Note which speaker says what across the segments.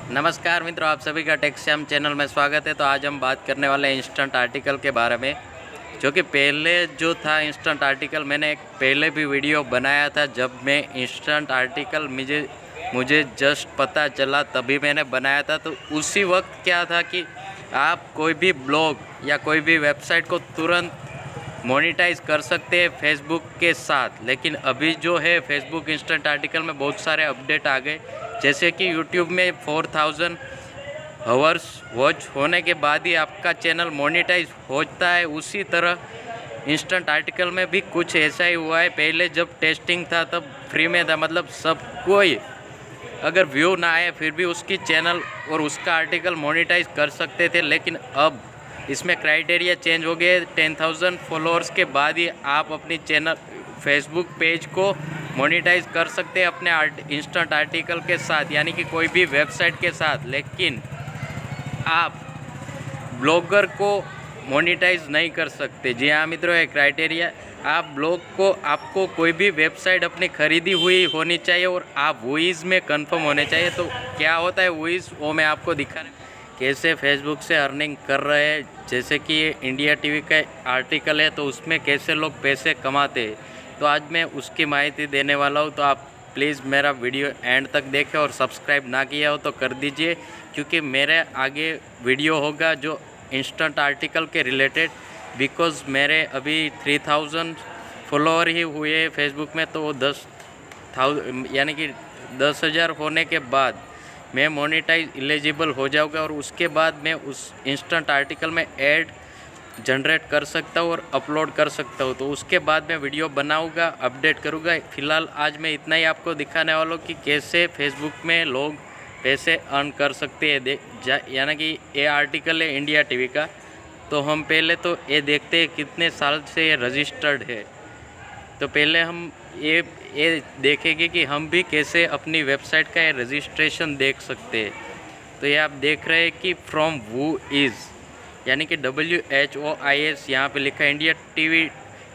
Speaker 1: नमस्कार मित्रों, आप सभी का टेक्सम चैनल में स्वागत है। तो आज हम बात करने वाले हैं इंस्टेंट आर्टिकल के बारे में, जो कि पहले जो था इंस्टेंट आर्टिकल, मैंने एक पहले भी वीडियो बनाया था। जब मैं इंस्टेंट आर्टिकल मुझे जस्ट पता चला तभी मैंने बनाया था। तो उसी वक्त क्या था कि आप कोई भी ब्लॉग या कोई भी वेबसाइट को तुरंत मोनिटाइज कर सकते हैं फेसबुक के साथ। लेकिन अभी जो है फेसबुक इंस्टेंट आर्टिकल में बहुत सारे अपडेट आ गए, जैसे कि यूट्यूब में 4000 आवर्स वॉच होने के बाद ही आपका चैनल मोनिटाइज होता है। उसी तरह इंस्टेंट आर्टिकल में भी कुछ ऐसा ही हुआ है। पहले जब टेस्टिंग था तब फ्री में था, मतलब सब कोई अगर व्यू ना आए फिर भी उसकी चैनल और उसका आर्टिकल मोनिटाइज कर सकते थे। लेकिन अब इसमें क्राइटेरिया चेंज हो गए। 10,000 फॉलोअर्स के बाद ही आप अपनी चैनल फेसबुक पेज को मोनिटाइज कर सकते हैं अपने इंस्टेंट आर्टिकल के साथ, यानी कि कोई भी वेबसाइट के साथ। लेकिन आप ब्लॉगर को मोनिटाइज नहीं कर सकते। जी हाँ मित्रों, ये क्राइटेरिया आप ब्लॉग को, आपको कोई भी वेबसाइट अपनी खरीदी हुई होनी चाहिए और आप वॉइस में कंफर्म होने चाहिए। तो क्या होता है वॉइस, वो मैं आपको दिखाने कैसे फेसबुक से अर्निंग कर रहे हैं। जैसे कि ये इंडिया टीवी का आर्टिकल है, तो उसमें कैसे लोग पैसे कमाते हैं, तो आज मैं उसकी माहिती देने वाला हूँ। तो आप प्लीज़ मेरा वीडियो एंड तक देखें और सब्सक्राइब ना किया हो तो कर दीजिए, क्योंकि मेरे आगे वीडियो होगा जो इंस्टेंट आर्टिकल के रिलेटेड। बिकॉज़ मेरे अभी 3000 फॉलोअर ही हुए फेसबुक में, तो 10,000 यानी कि 10,000 होने के बाद मैं मोनेटाइज एलिजिबल हो जाऊँगा और उसके बाद मैं उस इंस्टेंट आर्टिकल में ऐड जनरेट कर सकता हूँ और अपलोड कर सकता हूँ। तो उसके बाद मैं वीडियो बनाऊँगा, अपडेट करूँगा। फ़िलहाल आज मैं इतना ही आपको दिखाने वाला हूँ कि कैसे फेसबुक में लोग पैसे अर्न कर सकते हैं। यानी कि ये आर्टिकल है इंडिया टीवी का, तो हम पहले तो ये देखते हैं कितने साल से ये रजिस्टर्ड है। तो पहले हम ये देखेंगे कि हम भी कैसे अपनी वेबसाइट का ये रजिस्ट्रेशन देख सकते हैं। तो ये आप देख रहे हैं कि फ्रॉम वो इज़, यानी कि WHOIS यहाँ पे लिखा है India TV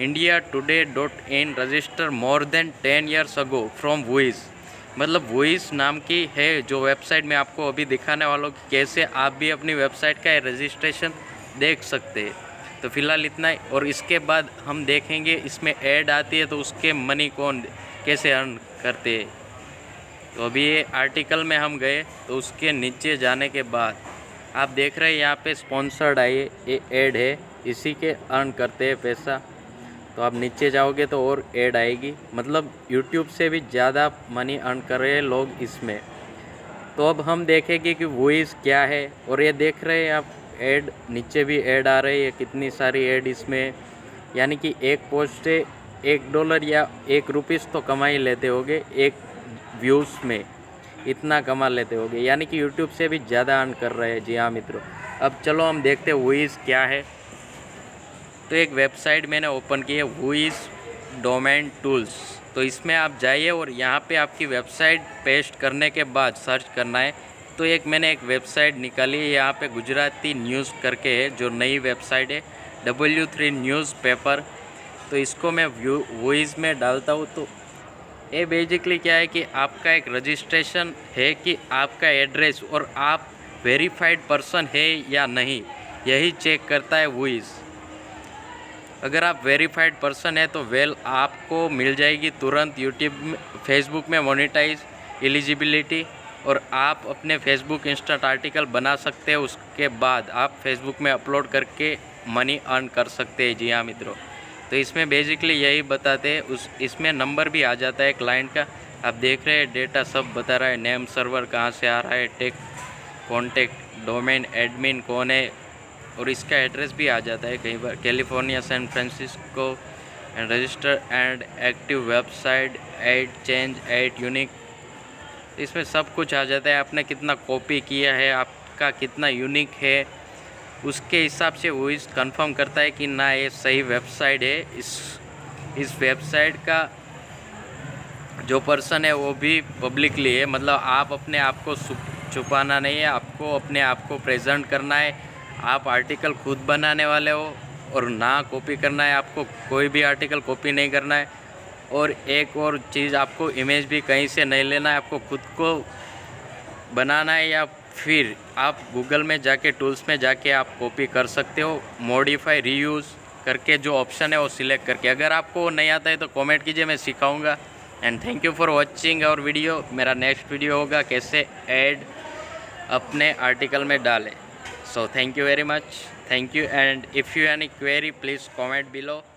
Speaker 1: indiatoday.in register more than 10 years ago from voice. मतलब वॉइस नाम की है जो वेबसाइट मैं आपको अभी दिखाने वाला हूँ कि कैसे आप भी अपनी वेबसाइट का रजिस्ट्रेशन देख सकते हैं। तो फिलहाल इतना ही, और इसके बाद हम देखेंगे इसमें ऐड आती है तो उसके मनी कौन कैसे अर्न करते हैं। तो अभी ये आर्टिकल में हम गए, तो उसके नीचे जाने के बाद आप देख रहे हैं यहाँ पे स्पॉन्सर्ड आई ये ऐड है, इसी के अर्न करते हैं पैसा। तो आप नीचे जाओगे तो और ऐड आएगी, मतलब यूट्यूब से भी ज़्यादा मनी अर्न कर रहे हैं लोग इसमें। तो अब हम देखेंगे कि वॉइस क्या है। और ये देख रहे हैं आप ऐड, नीचे भी ऐड आ रही है, कितनी सारी ऐड इसमें। यानी कि एक पोस्ट से $1 या ₹1 तो कमा ही लेते होगे, एक व्यूज़ में इतना कमा लेते होगे, यानी कि यूट्यूब से भी ज़्यादा अर्न कर रहे हैं। जी हाँ मित्रों, अब चलो हम देखते हैं वॉइस क्या है। तो एक वेबसाइट मैंने ओपन की है, वॉइस डोमेन टूल्स। तो इसमें आप जाइए और यहाँ पे आपकी वेबसाइट पेस्ट करने के बाद सर्च करना है। तो मैंने एक वेबसाइट निकाली है, यहाँ पे गुजराती न्यूज़ करके है, जो नई वेबसाइट है, W3 न्यूज़ पेपर। तो इसको मैं वॉइस में डालता हूँ। तो ये बेसिकली क्या है कि आपका एक रजिस्ट्रेशन है कि आपका एड्रेस और आप वेरीफाइड पर्सन है या नहीं, यही चेक करता है वॉइस। अगर आप वेरीफाइड पर्सन है तो आपको मिल जाएगी तुरंत यूट्यूब में, फेसबुक में मोनेटाइज एलिजिबिलिटी, और आप अपने फेसबुक इंस्टेंट आर्टिकल बना सकते हैं। उसके बाद आप फेसबुक में अपलोड करके मनी अर्न कर सकते हैं। जी हाँ मित्रों, तो इसमें बेसिकली यही बताते हैं। इसमें नंबर भी आ जाता है क्लाइंट का, आप देख रहे हैं, डेटा सब बता रहा है, नेम सर्वर कहाँ से आ रहा है, टेक कॉन्टेक्ट डोमेन एडमिन कौन है, और इसका एड्रेस भी आ जाता है कई बार, California San Francisco, and register and active website, add change, add unique. इसमें सब कुछ आ जाता है, आपने कितना कॉपी किया है, आपका कितना यूनिक है, उसके हिसाब से वो इस कंफर्म करता है कि ना ये सही वेबसाइट है। इस वेबसाइट का जो पर्सन है वो भी पब्लिकली है, मतलब आप अपने आप को छुपाना नहीं है, आपको अपने आप को प्रेजेंट करना है। आप आर्टिकल खुद बनाने वाले हो और ना कॉपी करना है, आपको कोई भी आर्टिकल कॉपी नहीं करना है। और एक और चीज़, आपको इमेज भी कहीं से नहीं लेना है, आपको खुद को बनाना है, या फिर आप गूगल में जाके टूल्स में जाके आप कॉपी कर सकते हो, मॉडिफाई रीयूज़ करके जो ऑप्शन है वो सिलेक्ट करके। अगर आपको नहीं आता है तो कमेंट कीजिए, मैं सिखाऊंगा। And thank you for watching our video. मेरा नेक्स्ट वीडियो होगा कैसे ऐड अपने आर्टिकल में डालें। So thank you very much, thank you. And if you any query please comment below.